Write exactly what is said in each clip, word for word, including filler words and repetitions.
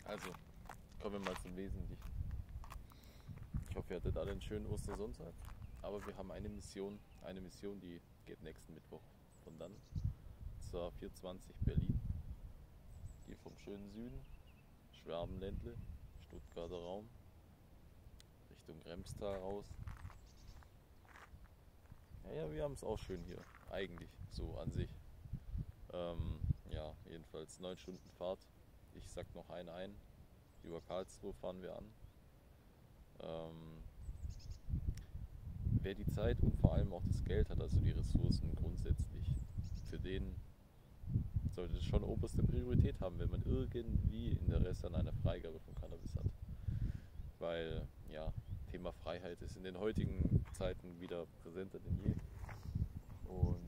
Also, kommen wir mal zum Wesentlichen. Ich hoffe, ihr hattet alle einen schönen Ostersonntag. Aber wir haben eine Mission, eine Mission, die geht nächsten Mittwoch von dann zur vierhundertzwanzig Berlin. Die vom schönen Süden, Schwabenländle, Stuttgarter Raum, Richtung Remstal raus. Naja, wir haben es auch schön hier, eigentlich, so an sich. Ähm, ja, jedenfalls neun Stunden Fahrt. Ich sag noch eine ein. Über Karlsruhe fahren wir an. Ähm, wer die Zeit und vor allem auch das Geld hat, also die Ressourcen grundsätzlich, für den sollte es schon oberste Priorität haben, wenn man irgendwie Interesse an einer Freigabe von Cannabis hat. Weil, ja, Thema Freiheit ist in den heutigen Zeiten wieder präsenter denn je. Und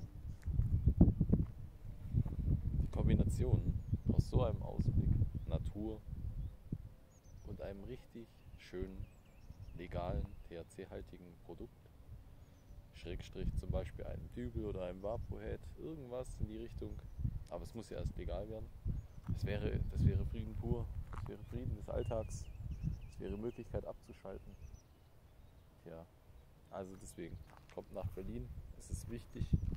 die Kombination aus so einem Ausblick, Natur und einem richtig schönen, legalen, T H C-haltigen Produkt, Schrägstrich zum Beispiel einem Dübel oder einem Vapohead, irgendwas in die Richtung, aber es muss ja erst legal werden. Das wäre, das wäre Frieden pur, das wäre Frieden des Alltags, das wäre Möglichkeit abzuschalten. Tja, also deswegen, kommt nach Berlin, es ist wichtig,